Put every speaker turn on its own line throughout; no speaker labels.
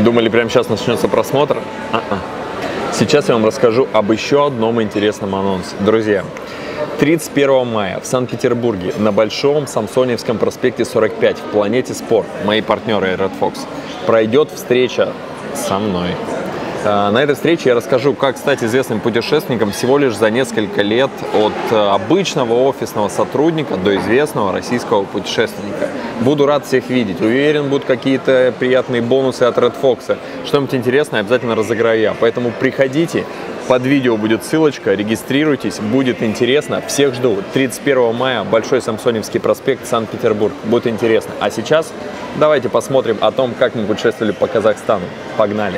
Думали, прямо сейчас начнется просмотр? Сейчас я вам расскажу об еще одном интересном анонсе. Друзья, 31 мая в Санкт-Петербурге на Большом Самсоневском проспекте 45 в Планете Спорт, мои партнеры Red Fox, пройдет встреча со мной. На этой встрече я расскажу, как стать известным путешественником всего лишь за несколько лет от обычного офисного сотрудника до известного российского путешественника. Буду рад всех видеть. Уверен, будут какие-то приятные бонусы от Red Fox. Что-нибудь интересное обязательно разыграю я. Поэтому приходите, под видео будет ссылочка, регистрируйтесь, будет интересно. Всех жду. 31 мая, Большой Самсоневский проспект, Санкт-Петербург. Будет интересно. А сейчас давайте посмотрим о том, как мы путешествовали по Казахстану. Погнали!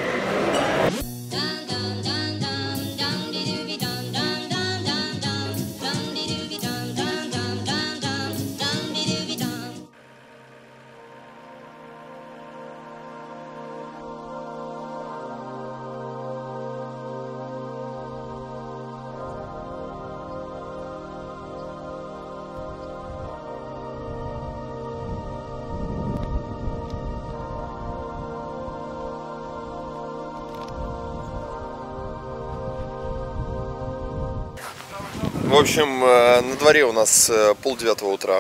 В общем, на дворе у нас 8:30 утра.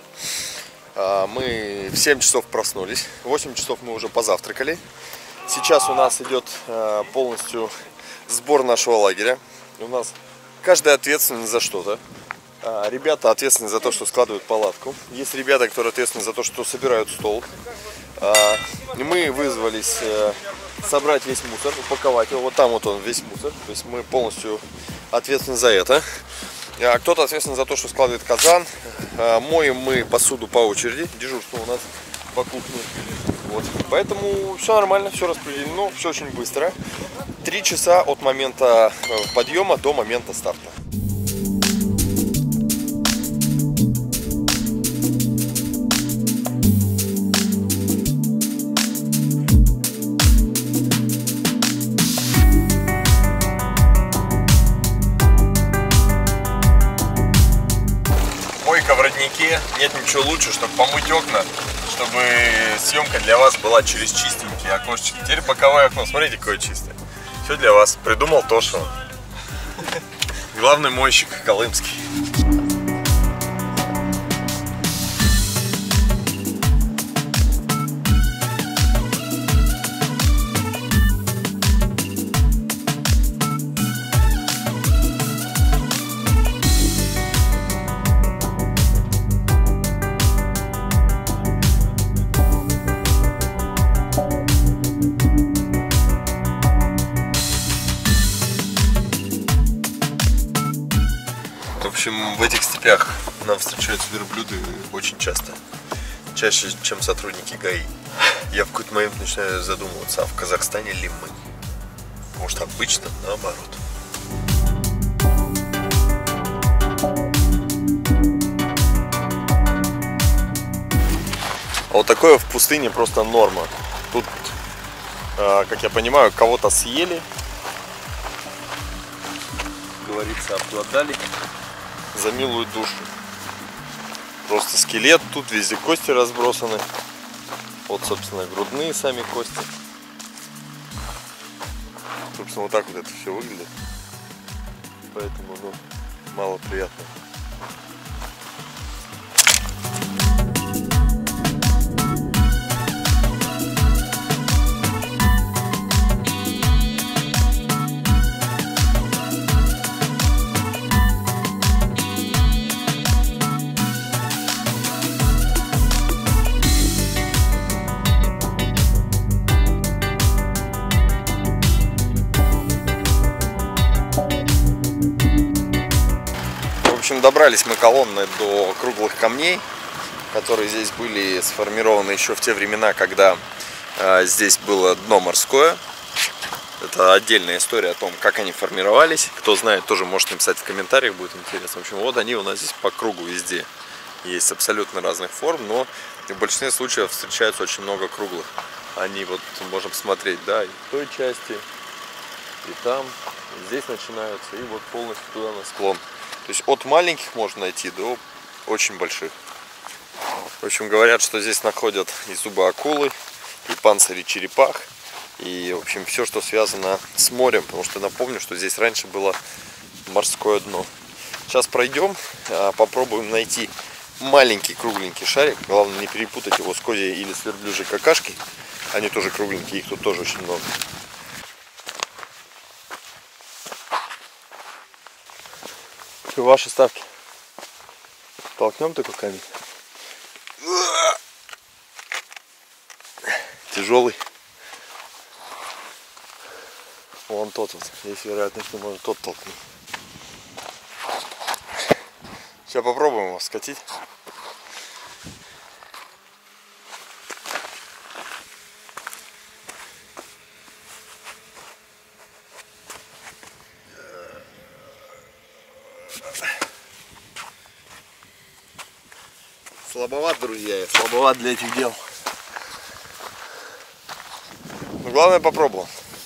Мы в 7 часов проснулись, в 8 часов мы уже позавтракали. Сейчас у нас идет полностью сбор нашего лагеря. У нас каждый ответственен за что-то. Ребята ответственны за то, что складывают палатку. Есть ребята, которые ответственны за то, что собирают стол. Мы вызвались собрать весь мусор, упаковать его. Вот там вот он, весь мусор. То есть мы полностью ответственны за это. Кто-то ответственен за то, что складывает казан. Моем мы посуду по очереди. Дежурство у нас по кухне. Вот. Поэтому все нормально, все распределено, все очень быстро. 3 часа от момента подъема до момента старта. Мойка в роднике. Нет ничего лучше, чтобы помыть окна, чтобы съемка для вас была через чистенькие окошечки. Теперь боковое окно, смотрите, какое чистое. Все для вас. Придумал Тоша. Главный мойщик колымский. В общем, в этих степях нам встречаются верблюды очень часто. Чаще, чем сотрудники ГАИ. Я в какой-то момент начинаю задумываться, а в Казахстане ли мы? Может, обычно наоборот. А вот такое в пустыне просто норма. Тут, как я понимаю, кого-то съели. Говорится, обглодали. За милую душу. Просто скелет, тут везде кости разбросаны. Вот, собственно, грудные сами кости. Собственно, вот так вот это все выглядит. Поэтому, ну, мало приятно. Добрались мы колонной до круглых камней, которые здесь были сформированы еще в те времена, когда здесь было дно морское. Это отдельная история о том, как они формировались. Кто знает, тоже может написать в комментариях, будет интересно. В общем, вот они у нас здесь по кругу везде. Есть абсолютно разных форм, но в большинстве случаев встречаются очень много круглых. Они вот можно посмотреть, да, и в той части, и там, и здесь начинаются, и вот полностью туда на склон. То есть от маленьких можно найти до очень больших. В общем, говорят, что здесь находят и зубы акулы, и панцири черепах, И, в общем, все, что связано с морем, потому что напомню, что здесь раньше было морское дно. Сейчас пройдем, попробуем найти маленький кругленький шарик. Главное не перепутать его с козьей или с верблюжьей какашкой. Они тоже кругленькие, их тут тоже очень много. Ваши ставки. Толкнем такой камень. Тяжелый. Вон тот вот. Есть вероятность, что можно тот толкнуть. Сейчас попробуем его скатить. Слабоват, друзья, я слабоват для этих дел. Но главное попробовал.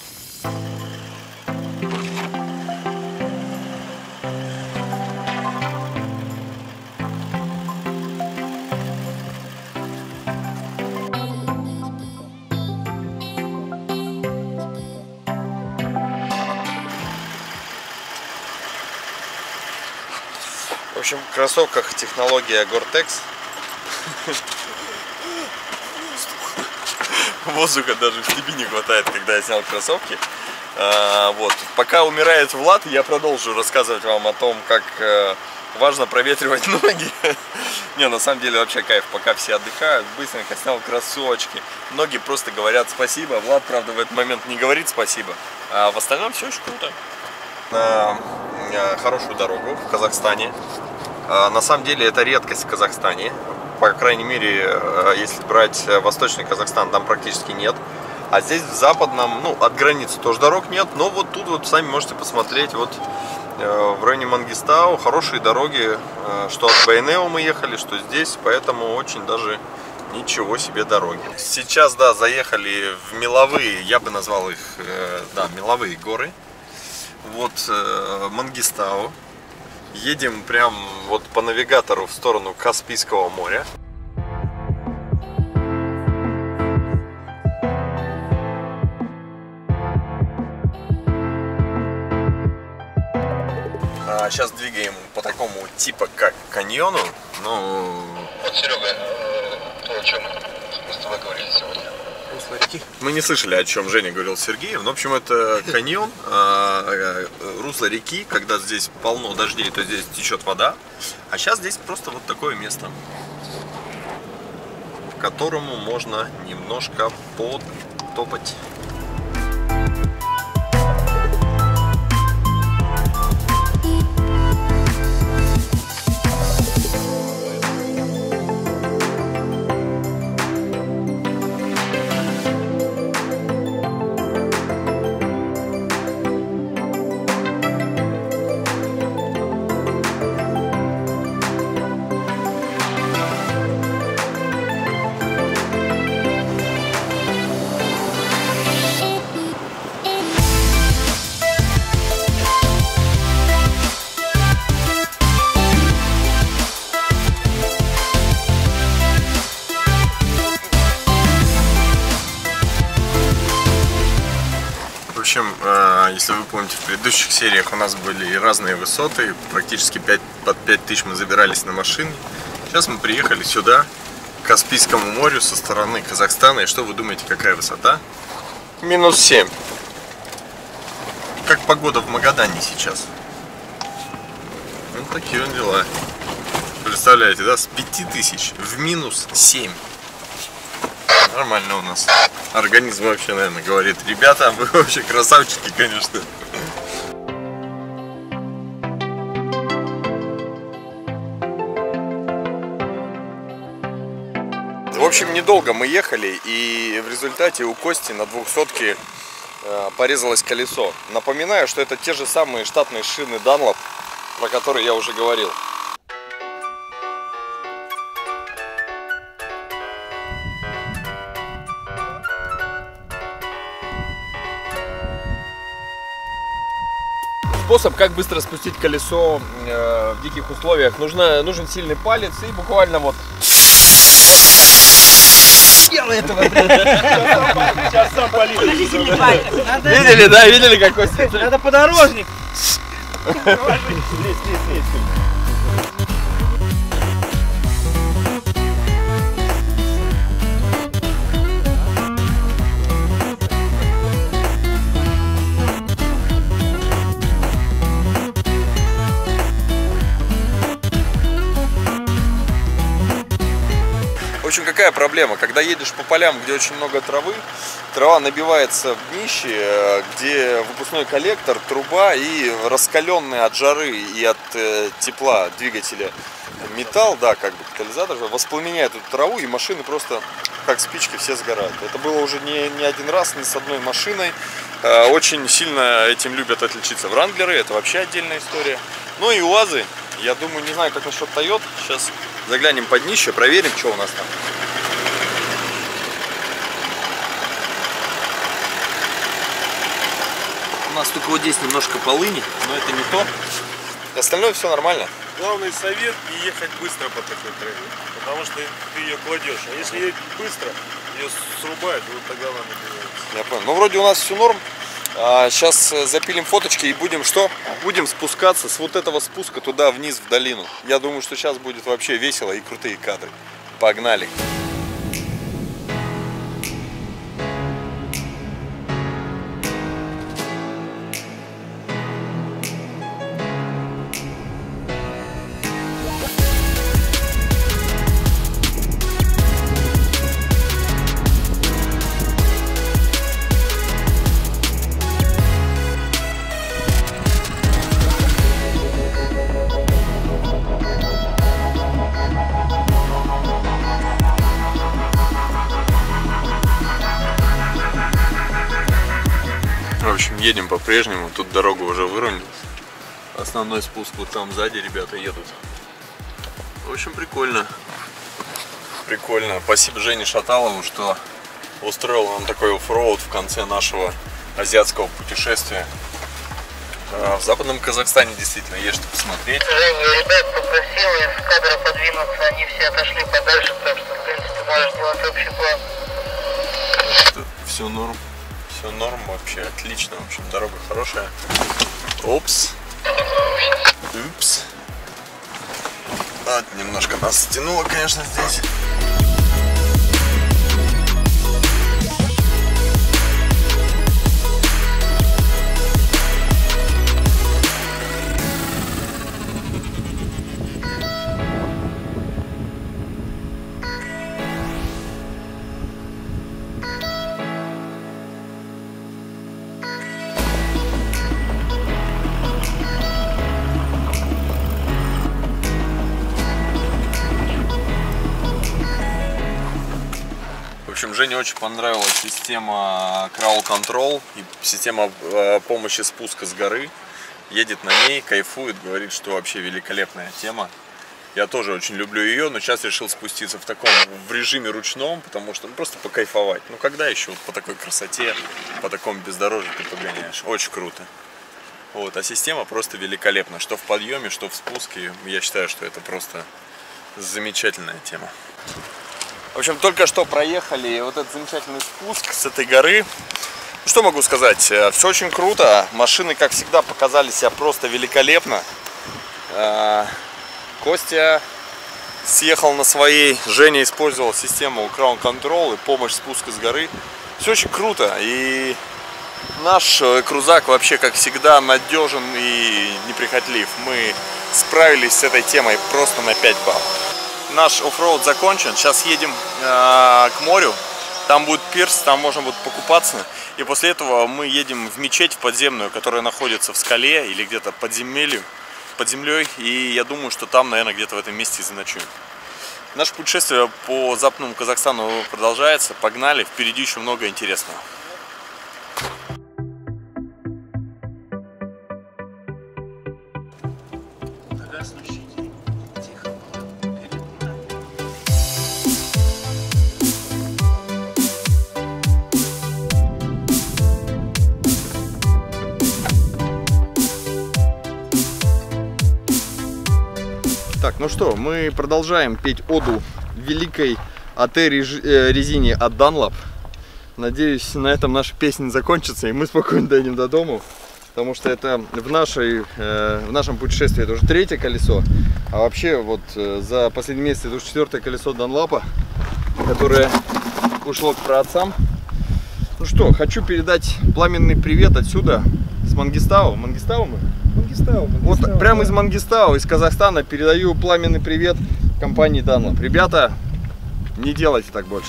В общем, в кроссовках технология Gore-Tex. Воздуха даже в степи не хватает, когда я снял кроссовки. Вот. Пока умирает Влад, я продолжу рассказывать вам о том, как важно проветривать ноги. Не, на самом деле вообще кайф, пока все отдыхают, быстренько снял кроссовочки. Ноги просто говорят спасибо. Влад, правда, в этот момент не говорит спасибо. А в остальном все очень круто. На хорошую дорогу в Казахстане. На самом деле это редкость в Казахстане. По крайней мере, если брать восточный Казахстан, там практически нет. А здесь в западном, ну, от границы тоже дорог нет. Но вот тут вот сами можете посмотреть. Вот в районе Мангистау хорошие дороги. Что от Байнео мы ехали, что здесь. Поэтому очень даже ничего себе дороги. Сейчас, да, заехали в меловые, я бы назвал их, да, меловые горы. Вот Мангистау. Едем прям вот по навигатору в сторону Каспийского моря. Сейчас двигаем по такому типа как каньону. Ну...
Вот, Серега, то, о чем мы с тобой говорили сегодня. Русло реки.
Мы не слышали, о чем Женя говорил Сергеев. В общем, это каньон, русло реки. Когда здесь полно дождей, то здесь течет вода. А сейчас здесь просто вот такое место, к которому можно немножко потопать. В общем, если вы помните, в предыдущих сериях у нас были разные высоты, практически под 5000 мы забирались на машине. Сейчас мы приехали сюда, к Каспийскому морю со стороны Казахстана. И что вы думаете, какая высота? -7. Как погода в Магадане сейчас. Ну, такие вот дела. Представляете, да, с 5000 в -7. Нормально у нас. Организм вообще, наверное, говорит: ребята, вы вообще красавчики, конечно. В общем, недолго мы ехали, и в результате у Кости на 200-ке порезалось колесо. Напоминаю, что это те же самые штатные шины Dunlop, про которые я уже говорил. Способ, как быстро спустить колесо в диких условиях. Нужен сильный палец и буквально вот
делай этого, сейчас сам полез.
Подождите, не парь.
Видели, да? Видели, какой
Надо подорожник.
В общем, какая проблема? Когда едешь по полям, где очень много травы, трава набивается в днище, где выпускной коллектор, труба и раскаленный от жары и от тепла двигателя металл, да, как бы катализатор, воспламеняет эту траву, и машины просто как спички все сгорают. Это было уже не один раз, не с одной машиной. Очень сильно этим любят отличиться Вранглеры, это вообще отдельная история. Ну и УАЗы, я думаю, не знаю, как насчет Toyota. Сейчас заглянем под днище, проверим, что у нас там. У нас только вот здесь немножко полыни, но это не то. Остальное все нормально.
Главный совет — не ехать быстро по такой траве, потому что ты ее кладешь. А если ехать быстро, ее срубает, вот тогда она набивается.
Я понял. Ну вроде у нас все норм. Сейчас запилим фоточки и будем что? Будем спускаться с вот этого спуска туда вниз в долину. Я думаю, что сейчас будет вообще весело и крутые кадры. Погнали! В общем, едем по-прежнему, тут дорога уже выровнялась. Основной спуск вот там сзади ребята едут. В общем, прикольно. Прикольно. Спасибо Жене Шаталову, что устроил нам такой оффроуд в конце нашего азиатского путешествия. В Западном Казахстане действительно есть что посмотреть.
Женя, ребят попросил из кадра подвинуться, они все отошли подальше, так что, в принципе, можешь делать общий план.
Все норм. Все норм вообще, отлично. В общем, дорога хорошая. Опс. Упс. Вот, немножко нас стянуло, конечно, здесь. В общем, Жене очень понравилась система Crawl Control и система помощи спуска с горы. Едет на ней, кайфует, говорит, что вообще великолепная тема. Я тоже очень люблю ее, но сейчас решил спуститься в режиме ручном, потому что просто покайфовать. Ну когда еще вот по такой красоте, по такому бездорожью ты погоняешь? Очень круто. Вот, а система просто великолепна, что в подъеме, что в спуске. Я считаю, что это просто замечательная тема. В общем, только что проехали вот этот замечательный спуск с этой горы. Что могу сказать? Все очень круто. Машины, как всегда, показали себя просто великолепно. Костя съехал на своей. Женя использовал систему Crown Control и помощь спуска с горы. Все очень круто. И наш крузак вообще, как всегда, надежен и неприхотлив. Мы справились с этой темой просто на 5 баллов. Наш оффроуд закончен, сейчас едем к морю, там будет пирс, там можно будет покупаться, и после этого мы едем в мечеть, в подземную, которая находится в скале или где-то под землей, и я думаю, что там, наверное, где-то в этом месте и заночуем. Наше путешествие по Западному Казахстану продолжается, погнали, впереди еще много интересного. Так, ну что, мы продолжаем петь оду великой резине от Dunlop. Надеюсь, на этом наша песня закончится, и мы спокойно дойдем до дома. Потому что это в нашем путешествии это уже 3-е колесо. А вообще, вот за последний месяц это уже 4-е колесо Dunlop, которое ушло к праотцам. Ну что, хочу передать пламенный привет отсюда, с Мангистау. Мангистау мы?
Мангистау,
Вот прямо
да.
из Мангистау, из Казахстана передаю пламенный привет компании Dunlop. Ребята, не делайте так больше.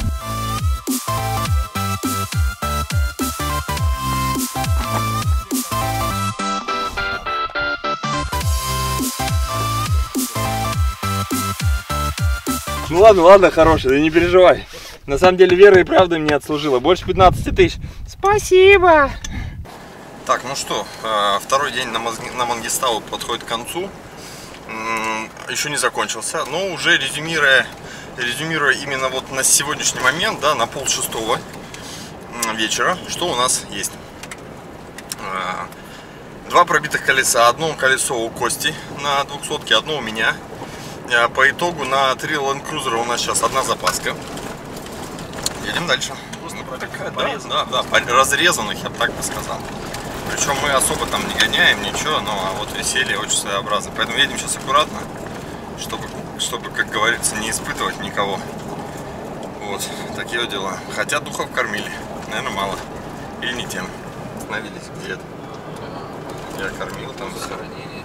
Ну ладно, хороший, да не переживай. На самом деле вера и правда мне отслужила. Больше 15 тысяч. Спасибо!
Так, ну что, второй день на Мангистау подходит к концу. Еще не закончился, но уже резюмируя именно вот на сегодняшний момент, да, на 5:30 вечера, что у нас есть. 2 пробитых колеса, одно колесо у Кости на 200-ке, одно у меня. По итогу на 3 Land Cruiser у нас сейчас 1 запаска. Едем дальше. Да, разрезанных, я бы так бы сказал. Причем мы особо там не гоняем, ничего, но вот веселье очень своеобразно. Поэтому едем сейчас аккуратно, чтобы, как говорится, не испытывать никого. Вот, такие вот дела. Хотя духов кормили, наверное, мало. Или не тем. Остановились где-то. Я кормил там все.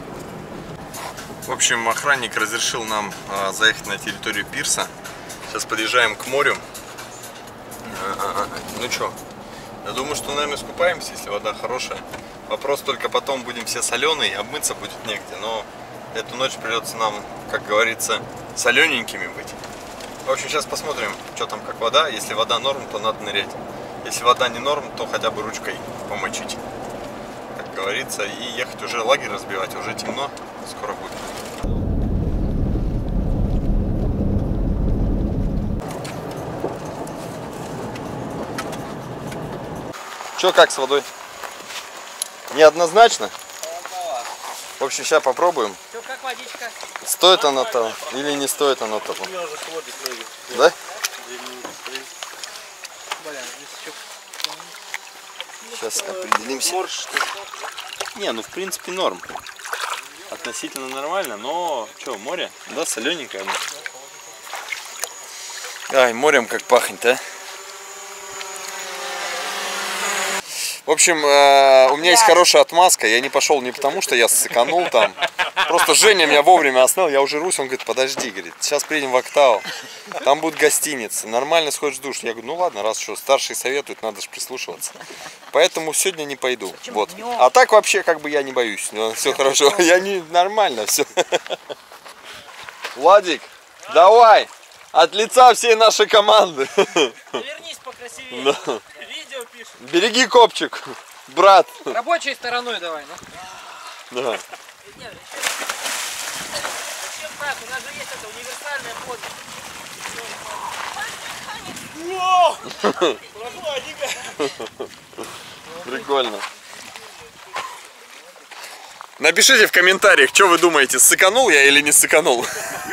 В общем, охранник разрешил нам заехать на территорию пирса. Сейчас подъезжаем к морю. Ну что, я думаю, что, наверное, искупаемся, если вода хорошая. Вопрос только потом, будем все соленые, обмыться будет негде. Но эту ночь придется нам, как говорится, солененькими быть. В общем, сейчас посмотрим, что там, как вода. Если вода норм, то надо нырять. Если вода не норм, то хотя бы ручкой помочить, как говорится. И ехать уже лагерь разбивать, уже темно, скоро будет. Что, как с водой? Неоднозначно? В общем, сейчас попробуем.
Все как водичка.
Стоит оно того или не стоит оно того? Да? Сейчас определимся. Не, ну в принципе норм. Относительно нормально, но что, море? Да, солененькое. Ай, морем как пахнет, а? В общем, у меня есть хорошая отмазка. Я не пошел не потому, что я ссыканул там. Просто Женя меня вовремя остановил. Я уже русь, он говорит, подожди, говорит, сейчас приедем в Октау. Там будет гостиница. Нормально сходишь в душ. Я говорю, ну ладно, раз что старшие советуют, надо же прислушиваться. Поэтому сегодня не пойду. Вот. А так вообще как бы я не боюсь. Все хорошо. Я не нормально, все. Владик, давай! От лица всей нашей команды.
Вернись покрасивее.
Да.
Видео пишет.
Береги копчик, брат.
Рабочей стороной давай, ну.
Да.
Зачем так? У нас же есть это универсальная подпись.
Прикольно. Напишите в комментариях, что вы думаете, ссыканул я или не ссыканул.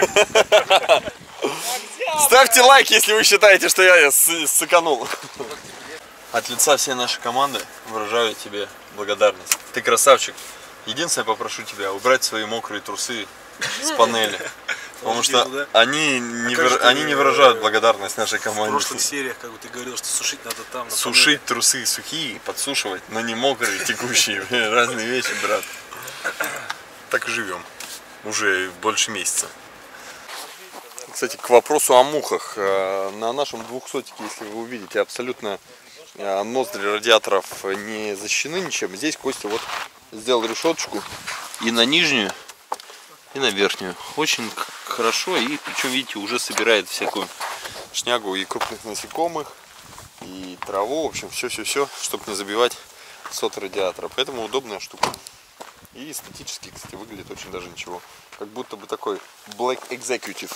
Ставьте лайк, если вы считаете, что я ссыканул. От лица всей нашей команды выражаю тебе благодарность. Ты красавчик. Единственное, попрошу тебя убрать свои мокрые трусы с панели. Потому что они не выражают благодарность нашей команде.
В прошлых сериях, как бы ты говорил, что сушить надо там.
Сушить трусы сухие, подсушивать, но не мокрые, текущие. Разные вещи, брат. Так и живем. Уже больше месяца. Кстати, к вопросу о мухах. На нашем 200-ке, если вы увидите, абсолютно ноздри радиаторов не защищены ничем. Здесь Костя вот сделал решеточку и на нижнюю, и на верхнюю. Очень хорошо, и причем, видите, уже собирает всякую шнягу и крупных насекомых, и траву, в общем, все, чтобы не забивать сот радиатора. Поэтому удобная штука. И эстетически, кстати, выглядит очень даже ничего. Как будто бы такой Black Executive.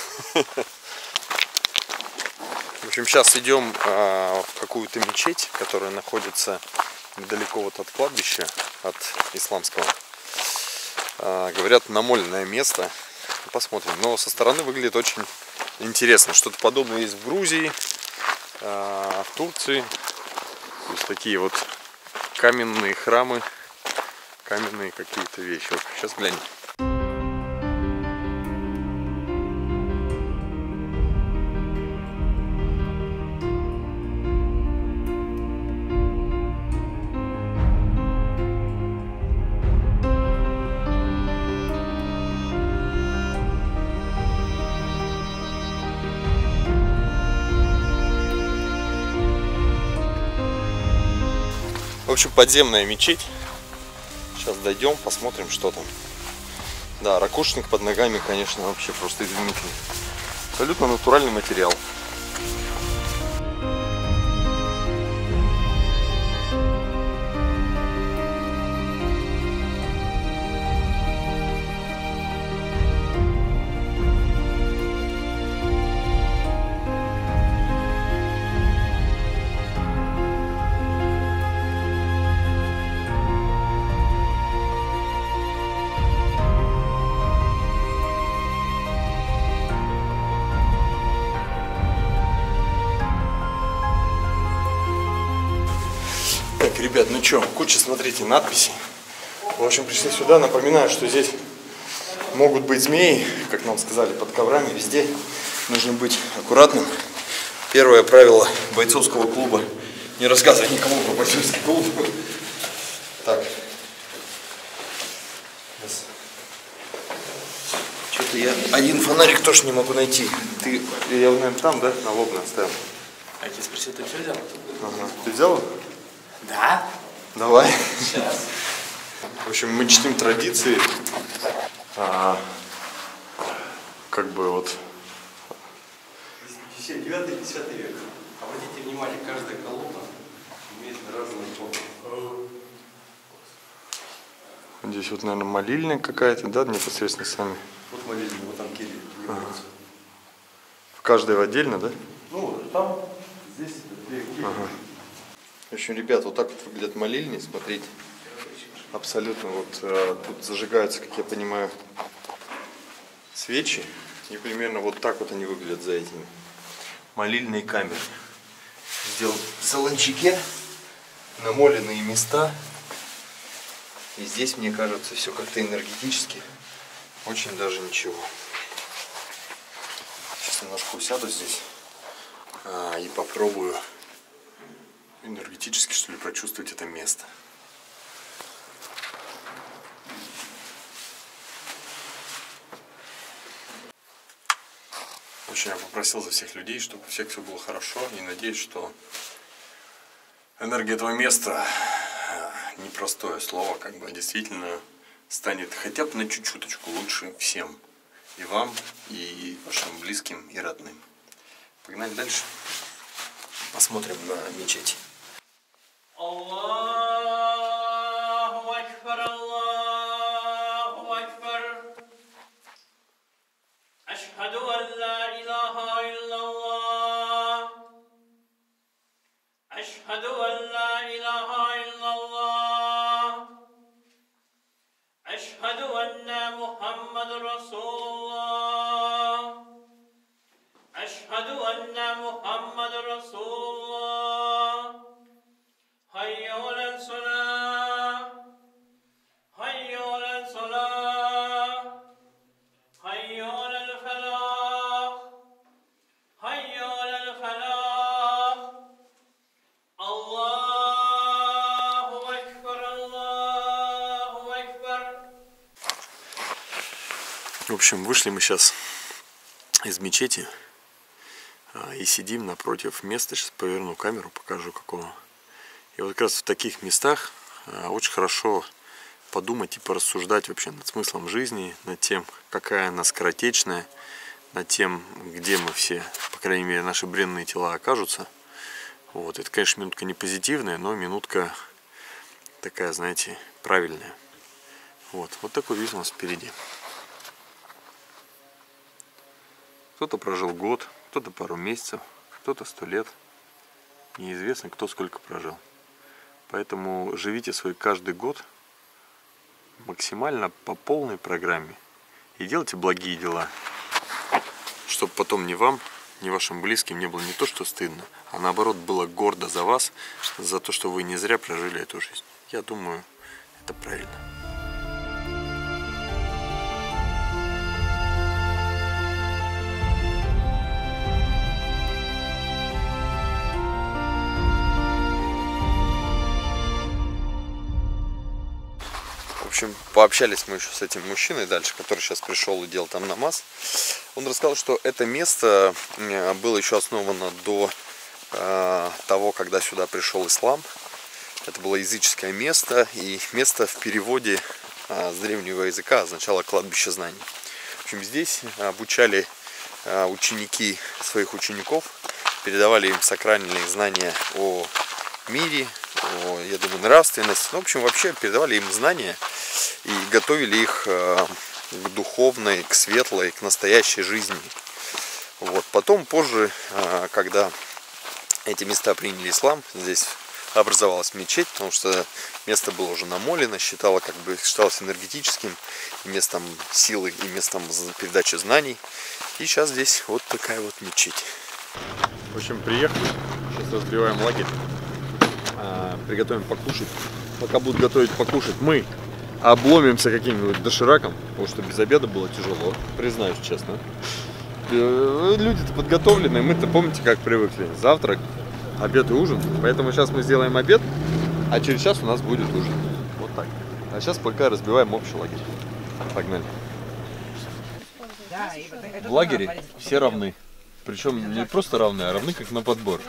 В общем, сейчас идем в какую-то мечеть, которая находится недалеко вот от кладбища, от исламского. Говорят, намоленное место. Посмотрим. Но со стороны выглядит очень Интересно, что-то подобное есть в Грузии, в Турции. То есть такие вот каменные храмы, каменные какие-то вещи. Вот, сейчас глянем. В общем, подземная мечеть. Сейчас дойдем, посмотрим, что там. Да, ракушечник под ногами, конечно, вообще просто изумительный. Абсолютно натуральный материал. Так, ребят, ну что, куча, смотрите, надписей. В общем, пришли сюда. Напоминаю, что здесь могут быть змеи, как нам сказали, под коврами, везде. Нужно быть аккуратным. Первое правило бойцовского клуба: не рассказывай никому про бойцовский клуб. Так. Что-то я один фонарик тоже не могу найти. Ты, я, наверное, там, да, на лоб оставил.
А я тебя спросил, ты все взял?
Ага. Ты взял его?
Да.
Давай.
Сейчас.
В общем, мы чтим традиции. Как бы вот.
9-10 век. Обратите внимание, каждая колонна имеет разные формы.
Здесь вот, наверное, молильня какая-то, да, непосредственно сами.
Вот молильня, вот там келья.
В каждой отдельно, да?
Ну, там, здесь две кельи.
Ага. В общем, ребят, вот так вот выглядят молильни, смотрите. Абсолютно вот тут зажигаются, как я понимаю, свечи. И примерно вот так вот они выглядят за этими. Молильные камеры. Сделал в салончике, намоленные места. И здесь, мне кажется, все как-то энергетически очень даже ничего. Сейчас немножко усяду здесь и попробую энергетически, что ли, прочувствовать это место. В общем, я попросил за всех людей, чтобы у всех все было хорошо, и надеюсь, что энергия этого места, непростое слово, как бы действительно станет хотя бы на чуть-чуточку лучше всем. И вам, и вашим близким, и родным. Погнали дальше. Посмотрим на мечеть.
Аллаху Акбар, Аллаху Акбар. Ашхаду ан ла илаха иллаллах. Ашхаду ан ла илаха иллаллах. Ашхаду анна Мухаммад Расулуллах. Ашхаду анна Мухаммад Расулуллах. حي على الصلاة حي على الصلاة حي على الفلاح حي على الفلاح الله أكبر الله أكبر.
В общем, вышли мы сейчас из мечети и сидим напротив места. Сейчас поверну камеру, покажу какого. И вот как раз в таких местах очень хорошо подумать и порассуждать вообще над смыслом жизни, над тем, какая она скоротечная, над тем, где мы все, по крайней мере, наши бренные тела окажутся. Вот. Это, конечно, минутка не позитивная, но минутка такая, знаете, правильная. Вот такой вид у нас впереди. Кто-то прожил год, кто-то пару месяцев, кто-то 100 лет. Неизвестно, кто сколько прожил. Поэтому живите свой каждый год максимально по полной программе. И делайте благие дела. чтобы потом ни вам, ни вашим близким не было не то что стыдно, а наоборот было гордо за вас, за то, что вы не зря прожили эту жизнь. Я думаю, это правильно. В общем, пообщались мы еще с этим мужчиной дальше, который сейчас пришел и делал там намаз. Он рассказал, что это место было еще основано до того, когда сюда пришел ислам. Это было языческое место, и место в переводе с древнего языка означало кладбище знаний. В общем, здесь обучали ученики своих учеников, передавали им сакральные знания о мире, я думаю, нравственность. Ну, в общем, вообще передавали им знания и готовили их к духовной, к светлой, к настоящей жизни. Вот. Потом, позже, когда эти места приняли ислам, здесь образовалась мечеть, потому что место было уже намолено, считалось энергетическим, местом силы и местом передачи знаний. И сейчас здесь вот такая вот мечеть.
В общем, приехали, сейчас разбиваем лагерь. Приготовим покушать. Пока будут готовить покушать, мы обломимся каким-нибудь дошираком, потому что без обеда было тяжело, признаюсь честно. Люди-то подготовленные, мы-то помните, как привыкли. Завтрак, обед и ужин. Поэтому сейчас мы сделаем обед, а через час у нас будет ужин. Вот так. А сейчас пока разбиваем общий лагерь. Погнали. В лагере все равны. Причем не просто равны, а равны как на подбор.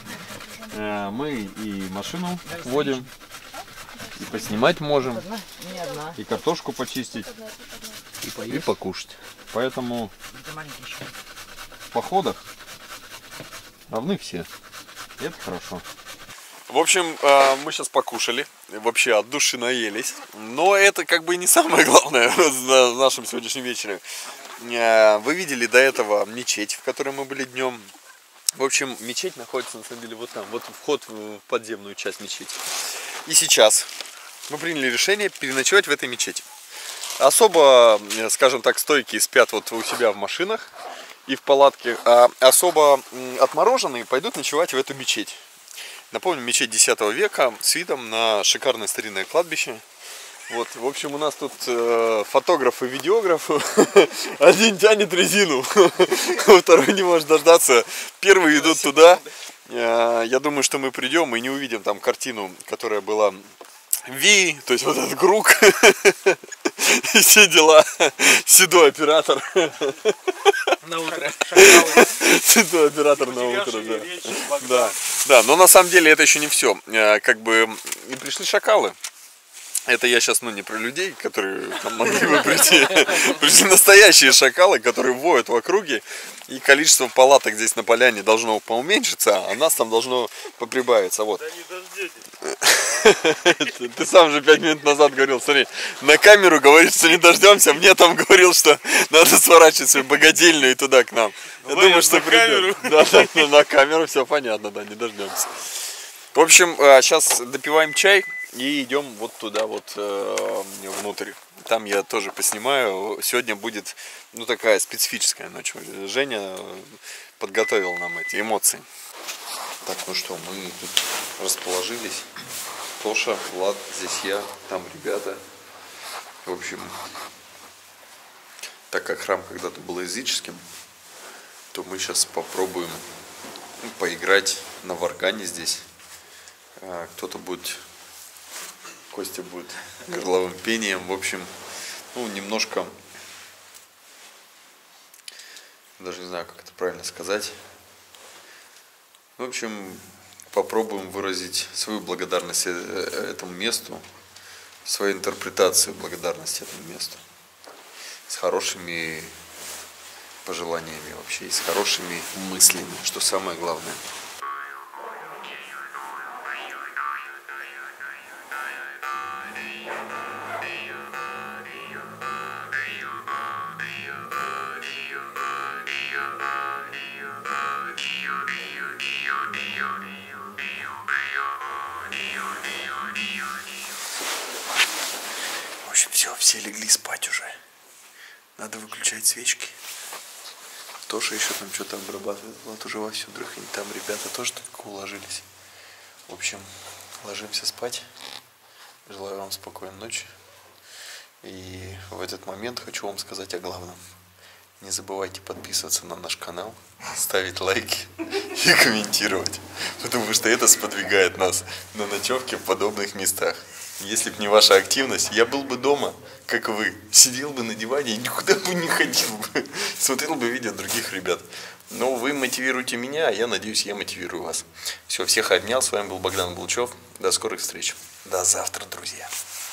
Мы и машину водим, и поснимать можем, и картошку почистить, и покушать. Поэтому в походах равны все. И это хорошо.
В общем, мы сейчас покушали, вообще от души наелись. Но это как бы не самое главное в нашем сегодняшнем вечере. Вы видели до этого мечеть, в которой мы были днем. В общем, мечеть находится на самом деле вот там, вот вход в подземную часть мечети. И сейчас мы приняли решение переночевать в этой мечети. Особо, скажем так, стойкие спят вот у себя в машинах и в палатке, а особо отмороженные пойдут ночевать в эту мечеть. Напомню, мечеть X века с видом на шикарное старинное кладбище. Вот, в общем, у нас тут фотограф и видеограф. Один тянет резину, второй не может дождаться. Первые идут туда. Я думаю, что мы придем и не увидим там картину, которая была Ви, то есть вот этот круг и все дела. Седой оператор.
На утро.
Седой оператор на утро, да. Да, но на самом деле это еще не все. Как бы и пришли шакалы. Это я сейчас, не про людей, которые там могли бы прийти. Пришли настоящие шакалы, которые воют в округе. И количество палаток здесь на поляне должно поуменьшиться, а нас там должно поприбавиться. Вот.
Да не дождетесь.
Ты сам же 5 минут назад говорил, смотри, на камеру говоришь, что не дождемся. Мне там говорил, что надо сворачивать свою богадельную и туда к нам. Я думаю, что придем. Да, на камеру все понятно, да, не дождемся. В общем, сейчас допиваем чай. И идем вот туда вот внутрь. Там я тоже поснимаю. Сегодня будет такая специфическая ночь. Женя подготовил нам эти эмоции. Так, ну что, мы тут расположились. Тоша, Влад, здесь я, там ребята. В общем, так как храм когда-то был языческим, то мы сейчас попробуем поиграть на варгане здесь. Кто-то будет... Костя будет горловым пением. В общем, немножко, даже не знаю, как это правильно сказать. В общем, попробуем выразить свою благодарность этому месту, свою интерпретацию благодарности этому месту. С хорошими пожеланиями вообще, и с хорошими мыслями, что самое главное. Все легли спать уже. Надо выключать свечки. Тоша еще там что-то обрабатывает. Вот уже вовсю дрыхнет. Там ребята тоже только уложились. В общем, ложимся спать. Желаю вам спокойной ночи. И в этот момент хочу вам сказать о главном. Не забывайте подписываться на наш канал, ставить лайки и комментировать. Потому что это сподвигает нас на ночевки в подобных местах. Если бы не ваша активность, я был бы дома, как вы. Сидел бы на диване и никуда бы не ходил бы. Смотрел бы видео других ребят. Но вы мотивируете меня, а я надеюсь, я мотивирую вас. Все, всех обнял. С вами был Богдан Булчев. До скорых встреч. До завтра, друзья.